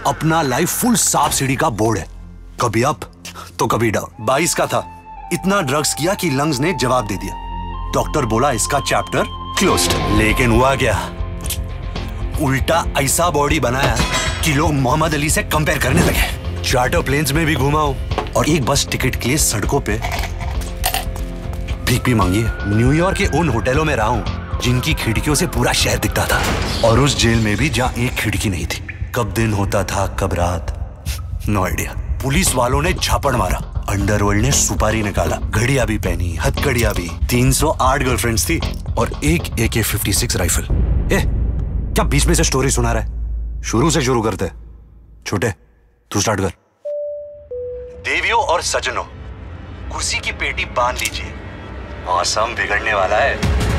अपना life full सांप सीढ़ी का बोर्ड है, कभी अप तो कभी डाउन। 22 का था, इतना ड्रग्स किया कि लंग्स ने जवाब दे दिया। डॉक्टर बोला इसका चैप्टर क्लोज्ड। लेकिन हुआ क्या, उल्टा ऐसा बॉडी बनाया कि लोग मोहम्मद अली से कंपेयर करने लगे। चार्टर प्लेन्स में भी घुमा हूं और एक बस टिकट के लिए सड़कों पे भीख भी मांगी है। न्यूयॉर्क के उन होटलों में रहा हूं जिनकी खिड़कियों से पूरा शहर दिखता था, और उस जेल में भी जहां एक खिड़की नहीं थी। कब दिन होता था कब रात, नो आइडिया। पुलिस वालों ने झापड़ मारा, अंडरवर्ल्ड ने सुपारी निकाला, घड़ियां भी पहनी, हथकड़ियां भी। 308 गर्लफ्रेंड्स थी और एक AK-56 राइफल। क्या बीच में से स्टोरी सुना रहा है? शुरू से शुरू करते। छोटे तू स्टार्ट कर। देवियों और सजनों, कुर्सी की पेटी बांध लीजिए, मौसम बिगड़ने वाला है।